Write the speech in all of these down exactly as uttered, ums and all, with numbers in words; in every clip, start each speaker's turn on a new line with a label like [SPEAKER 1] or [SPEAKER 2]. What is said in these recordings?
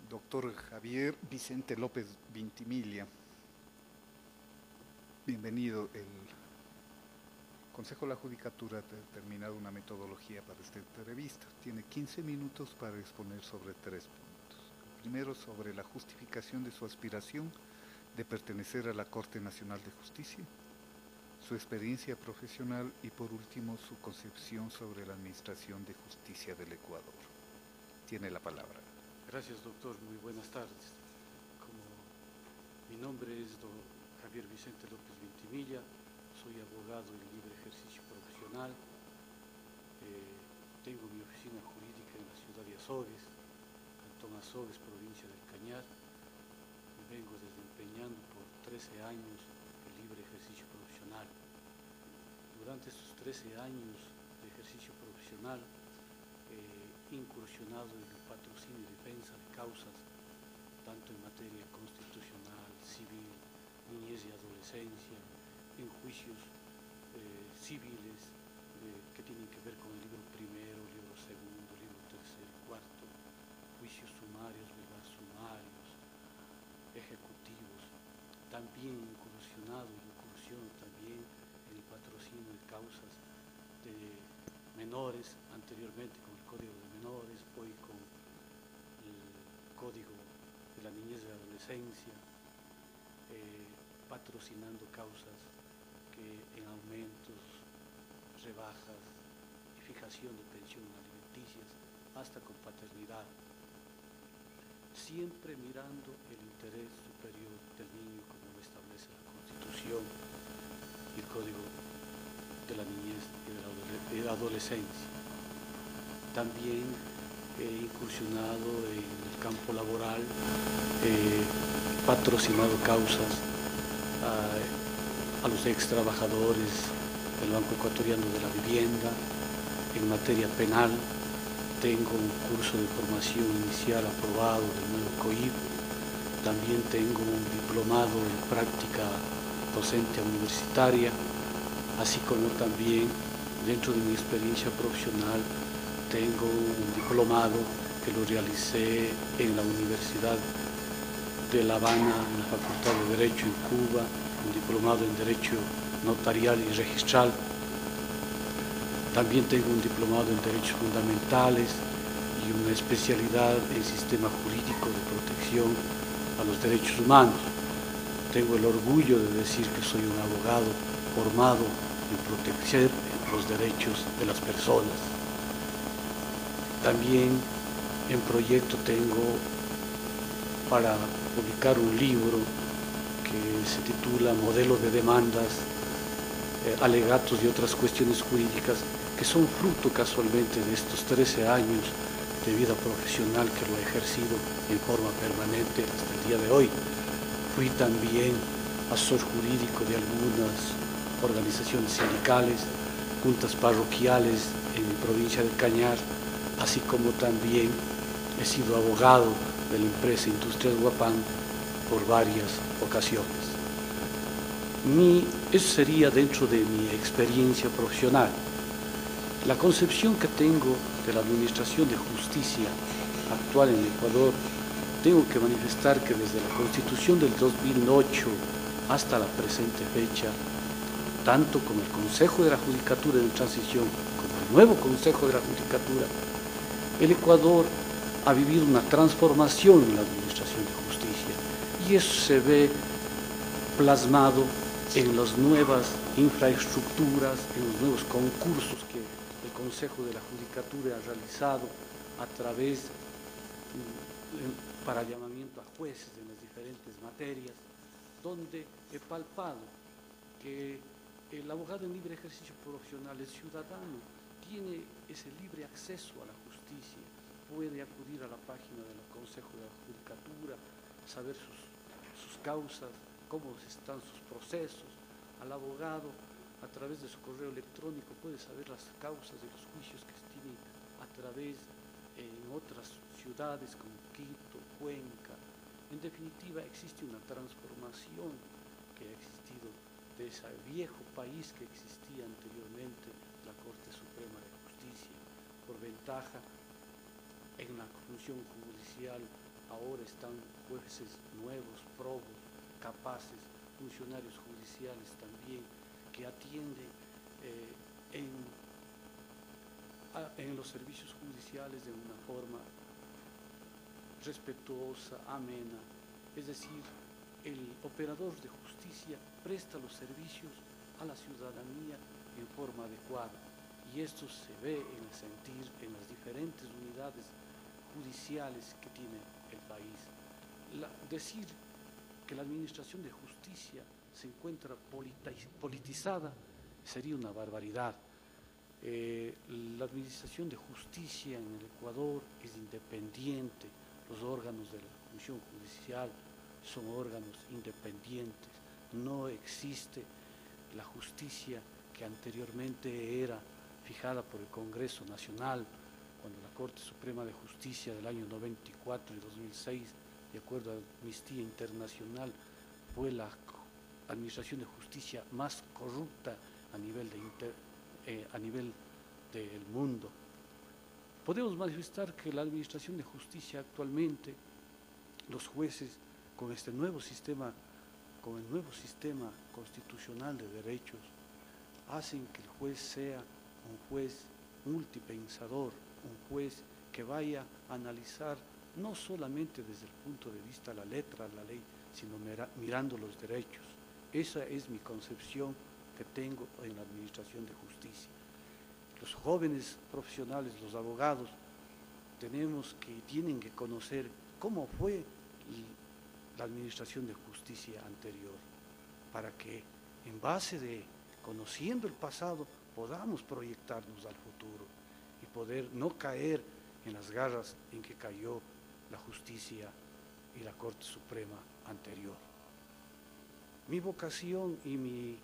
[SPEAKER 1] doctor Javier Vicente López Vintimilla. Bienvenido. El Consejo de la Judicatura ha determinado una metodología para esta entrevista. Tiene quince minutos para exponer sobre tres puntos. El primero, sobre la justificación de su aspiración de pertenecer a la Corte Nacional de Justicia, su experiencia profesional y, por último, su concepción sobre la administración de justicia del Ecuador. Tiene la palabra.
[SPEAKER 2] Gracias, doctor. Muy buenas tardes. Como mi nombre es don Javier Vicente López Vintimilla, soy abogado en libre ejercicio profesional. Eh, tengo mi oficina jurídica en la ciudad de Azogues, Cantón Azogues, provincia del Cañar. Me vengo desempeñando por trece años el libre ejercicio profesional. Durante estos trece años de ejercicio profesional, he incursionado en el patrocinio y defensa de causas, tanto en materia constitucional, civil, niñez y adolescencia, en juicios eh, civiles eh, que tienen que ver con el libro primero, libro segundo, libro tercero y cuarto, juicios sumarios, ¿verdad? Sumarios, ejecutivos. También he incursionado y incursiono también en el patrocinio de causas de menores, anteriormente con el Código de Menores, hoy con el Código de la Niñez y Adolescencia, eh, patrocinando causas que en aumentos, rebajas y fijación de pensiones alimenticias, hasta con paternidad, siempre mirando el interés superior del niño como lo establece la Constitución y el Código de la Niñez y de la Adolescencia. También he incursionado en el campo laboral, he patrocinado causas a, a los ex trabajadores del Banco Ecuatoriano de la Vivienda. En materia penal tengo un curso de formación inicial aprobado del nuevo C O I P. También tengo un diplomado en práctica docente universitaria, así como también dentro de mi experiencia profesional tengo un diplomado que lo realicé en la Universidad de La Habana, en la Facultad de Derecho en Cuba, un diplomado en Derecho Notarial y Registral. También tengo un diplomado en Derechos Fundamentales y una especialidad en Sistema Jurídico de Protección a los Derechos Humanos. Tengo el orgullo de decir que soy un abogado formado en proteger los derechos de las personas. También en proyecto tengo para publicar un libro que se titula Modelo de demandas, eh, alegatos y otras cuestiones jurídicas, que son fruto casualmente de estos trece años de vida profesional que lo he ejercido en forma permanente hasta el día de hoy. Fui también asesor jurídico de algunas organizaciones sindicales, juntas parroquiales en mi provincia del Cañar, así como también he sido abogado de la empresa Industrias Guapán por varias ocasiones. Mi, eso sería dentro de mi experiencia profesional. La concepción que tengo de la administración de justicia actual en Ecuador, tengo que manifestar que desde la Constitución del dos mil ocho hasta la presente fecha, tanto como el Consejo de la Judicatura de Transición como el nuevo Consejo de la Judicatura, el Ecuador ha vivido una transformación en la administración de justicia y eso se ve plasmado en las nuevas infraestructuras, en los nuevos concursos que el Consejo de la Judicatura ha realizado a través para llamamiento a jueces en las diferentes materias, donde he palpado que el abogado en libre ejercicio profesional, el ciudadano, tiene ese libre acceso a la justicia, puede acudir a la página del Consejo de la Judicatura, saber sus, sus causas, cómo están sus procesos. Al abogado, a través de su correo electrónico, puede saber las causas de los juicios que tiene a través eh, en otras ciudades como Quito, Cuenca. En definitiva, existe una transformación que ha existido de ese viejo país que existía anteriormente, la Corte Suprema de Justicia, por ventaja en la función judicial ahora están jueces nuevos, probos, capaces, funcionarios judiciales también, que atienden eh, en, a, en los servicios judiciales de una forma respetuosa, amena, es decir, el operador de justicia presta los servicios a la ciudadanía en forma adecuada, y esto se ve en el sentir en las diferentes unidades judiciales que tiene el país. La, decir que la administración de justicia se encuentra politizada sería una barbaridad. Eh, la administración de justicia en el Ecuador es independiente, los órganos de la función judicial son órganos independientes, no existe la justicia que anteriormente era fijada por el Congreso Nacional, cuando la Corte Suprema de Justicia del año noventa y cuatro y dos mil seis, de acuerdo a Amnistía Internacional, fue la administración de justicia más corrupta a nivel, de inter, eh, a nivel del mundo. Podemos manifestar que la administración de justicia actualmente, los jueces con este nuevo sistema, con el nuevo sistema constitucional de derechos, hacen que el juez sea un juez multipensador, un juez que vaya a analizar no solamente desde el punto de vista de la letra de la ley, sino mirando los derechos. Esa es mi concepción que tengo en la administración de justicia. Los jóvenes profesionales, los abogados, tenemos que, tienen que conocer cómo fue la administración de justicia anterior, para que en base de, conociendo el pasado, podamos proyectarnos al futuro y poder no caer en las garras en que cayó la justicia y la Corte Suprema anterior. Mi vocación y mi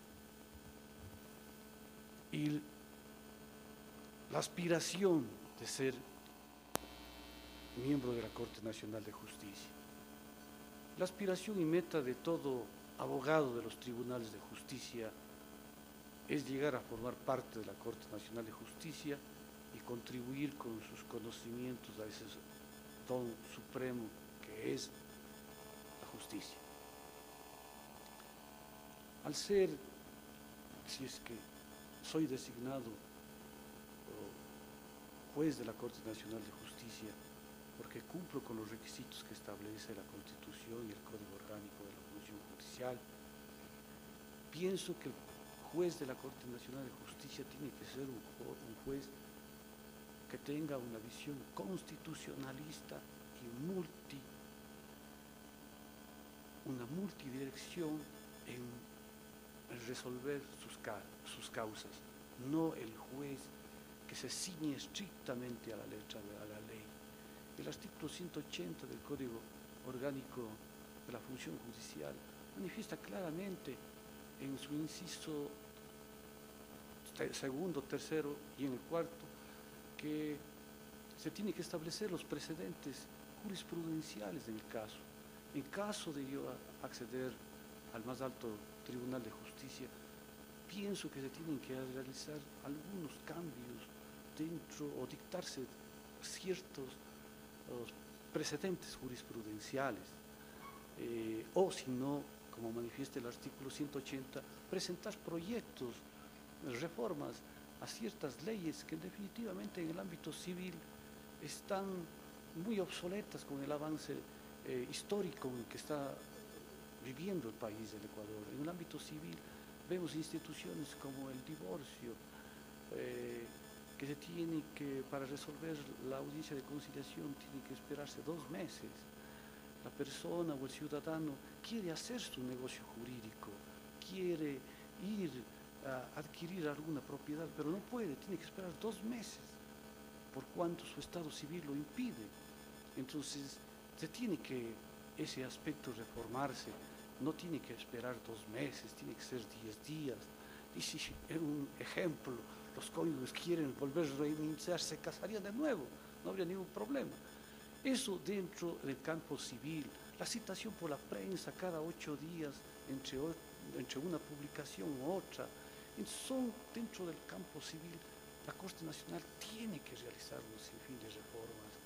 [SPEAKER 2] y la aspiración de ser miembro de la Corte Nacional de Justicia. La aspiración y meta de todo abogado de los tribunales de justicia es llegar a formar parte de la Corte Nacional de Justicia y contribuir con sus conocimientos a ese don supremo que es la justicia. Al ser, si es que soy designado juez de la Corte Nacional de Justicia, porque cumplo con los requisitos que establece la Constitución y el Código Orgánico de la Función Judicial, pienso que el juez de la Corte Nacional de Justicia tiene que ser un, un juez que tenga una visión constitucionalista y multi, una multidirección en, en resolver sus, sus causas, no el juez que se ciñe estrictamente a la letra de la ley. El artículo ciento ochenta del Código Orgánico de la Función Judicial manifiesta claramente en su inciso segundo, tercero y en el cuarto que se tiene que establecer los precedentes jurisprudenciales en el caso. En caso de yo acceder al más alto Tribunal de Justicia, pienso que se tienen que realizar algunos cambios dentro o dictarse ciertos uh, precedentes jurisprudenciales, eh, o si no, como manifiesta el artículo ciento ochenta, presentar proyectos, reformas a ciertas leyes que definitivamente en el ámbito civil están muy obsoletas con el avance eh, histórico en que está viviendo el país del Ecuador. En el ámbito civil vemos instituciones como el divorcio, eh, que se tiene que, para resolver la audiencia de conciliación, tiene que esperarse dos meses. La persona o el ciudadano quiere hacer su negocio jurídico, quiere ir a adquirir alguna propiedad, pero no puede, tiene que esperar dos meses, por cuanto su estado civil lo impide. Entonces, se tiene que ese aspecto reformarse, no tiene que esperar dos meses, tiene que ser diez días. Y si en un ejemplo los cónyuges quieren volver a reiniciar, se casarían de nuevo, no habría ningún problema. Eso dentro del campo civil, la citación por la prensa cada ocho días entre, entre una publicación u otra, son dentro del campo civil. La Corte Nacional tiene que realizar un sinfín de reformas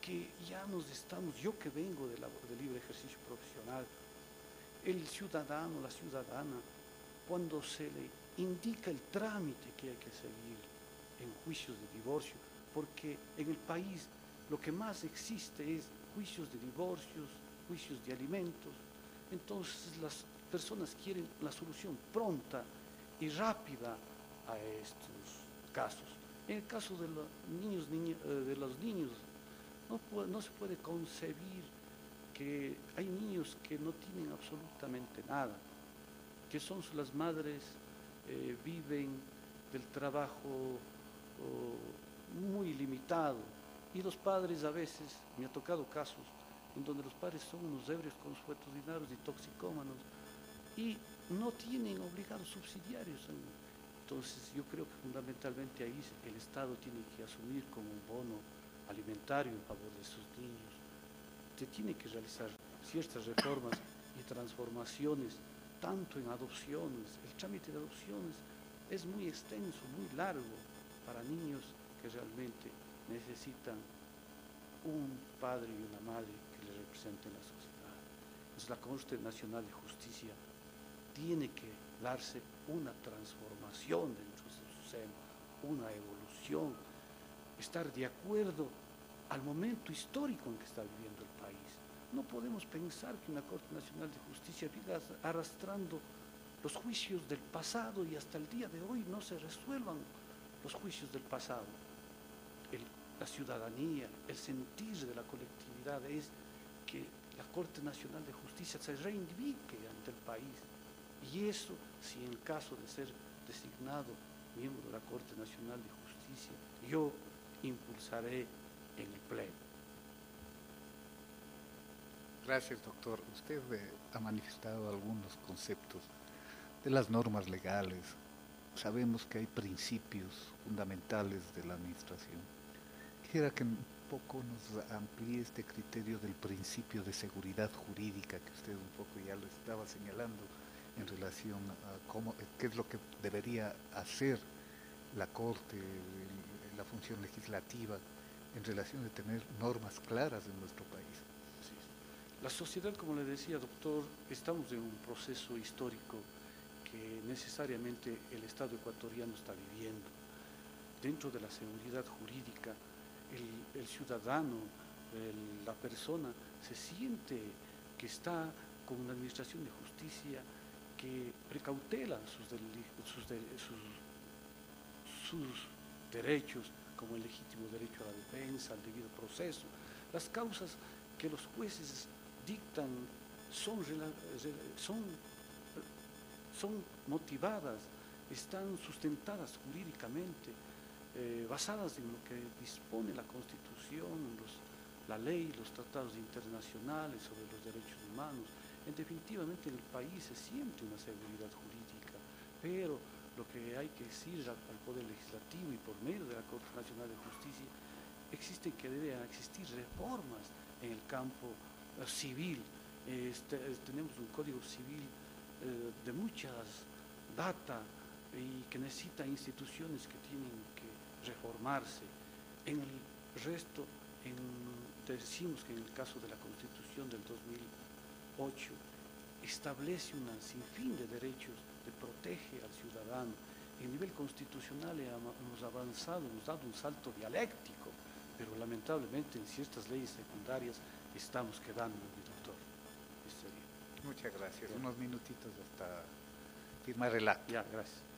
[SPEAKER 2] que ya nos estamos, yo que vengo de, la, de libre ejercicio profesional, el ciudadano, la ciudadana, cuando se le indica el trámite que hay que seguir en juicios de divorcio, porque en el país lo que más existe es juicios de divorcios, juicios de alimentos, entonces las personas quieren la solución pronta y rápida a estos casos. En el caso de los niños, niña, de los niños no, puede, no se puede concebir que hay niños que no tienen absolutamente nada, que son las madres, eh, viven del trabajo oh, muy limitado, y los padres a veces, me ha tocado casos en donde los padres son unos ebrios consuetudinarios y toxicómanos y no tienen obligados subsidiarios. Entonces yo creo que fundamentalmente ahí el Estado tiene que asumir como un bono alimentario en favor de sus niños. Se tiene que realizar ciertas reformas y transformaciones, tanto en adopciones. El trámite de adopciones es muy extenso, muy largo, para niños que realmente necesitan un padre y una madre que les representen la sociedad. Entonces la Corte Nacional de Justicia tiene que darse una transformación dentro de su seno, una evolución, estar de acuerdo al momento histórico en que está viviendo el país. No podemos pensar que una Corte Nacional de Justicia viva arrastrando los juicios del pasado y hasta el día de hoy no se resuelvan los juicios del pasado. El, la ciudadanía, el sentir de la colectividad es que la Corte Nacional de Justicia se reivindique ante el país. Y eso, si en caso de ser designado miembro de la Corte Nacional de Justicia, yo impulsaré en el Pleno.
[SPEAKER 1] Gracias, doctor. Usted eh, ha manifestado algunos conceptos de las normas legales. Sabemos que hay principios fundamentales de la administración. Quisiera que un poco nos amplíe este criterio del principio de seguridad jurídica que usted un poco ya lo estaba señalando en relación a cómo, qué es lo que debería hacer la Corte, la función legislativa, en relación de tener normas claras en nuestro país.
[SPEAKER 2] Sí. La sociedad, como le decía, doctor, estamos en un proceso histórico que necesariamente el Estado ecuatoriano está viviendo. Dentro de la seguridad jurídica, el, el ciudadano, el, la persona, se siente que está con una administración de justicia que precautela sus, sus, sus, sus derechos, como el legítimo derecho a la defensa, al debido proceso. Las causas que los jueces dictan son, son, son motivadas, están sustentadas jurídicamente, eh, basadas en lo que dispone la Constitución, los, la ley, los tratados internacionales sobre los derechos humanos. En definitivamente en el país se siente una seguridad jurídica, pero lo que hay que decir al, al Poder Legislativo y por medio de la Corte Nacional de Justicia, existe que deben existir reformas en el campo eh, civil. Este, tenemos un Código Civil eh, de muchas data y que necesita instituciones que tienen que reformarse. En el resto, en, decimos que en el caso de la Constitución del dos mil ocho, establece un sinfín de derechos, de protege al ciudadano. En nivel constitucional hemos avanzado, hemos dado un salto dialéctico, pero lamentablemente en ciertas leyes secundarias estamos quedando, mi doctor.
[SPEAKER 1] Muchas gracias. Unos minutitos hasta firmar el acto.
[SPEAKER 2] Ya, gracias.